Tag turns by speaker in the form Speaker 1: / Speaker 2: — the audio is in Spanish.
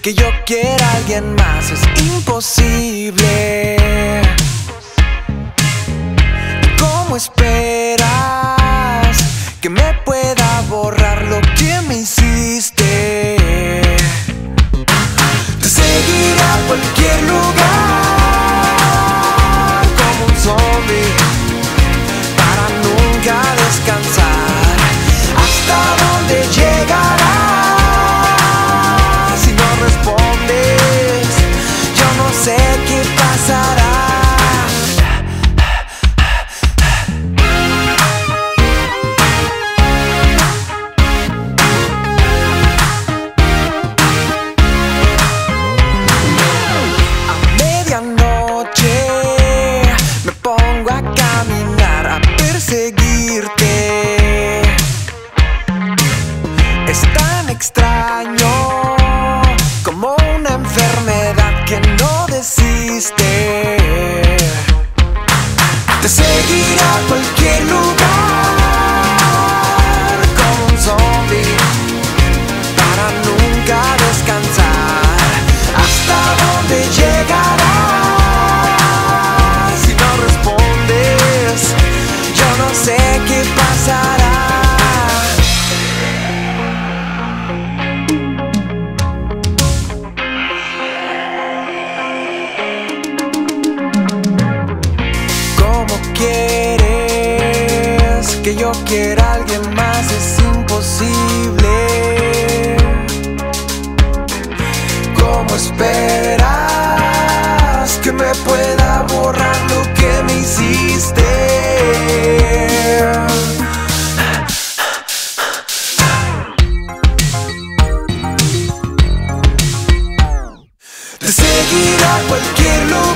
Speaker 1: que yo quiera a alguien más es imposible. ¿Cómo esperas que me pueda borrar lo que me hiciste? Te seguiré a cualquier lugar como un zombie para nunca descansar. ¿Hasta dónde llegarás si no respondes? Yo no sé qué pasará. Me pongo a caminar, a perseguirte. Es tan extraño como una enfermedad que no desiste. Te seguiré a cualquier lugar como un zombie para nunca descansar. ¿Hasta dónde llegarás? No sé qué pasará. ¿Cómo quieres que yo quiera a alguien más? Es imposible. ¿Cómo esperas que me pueda borrar lo que me hiciste? Te seguiré a cualquier lugar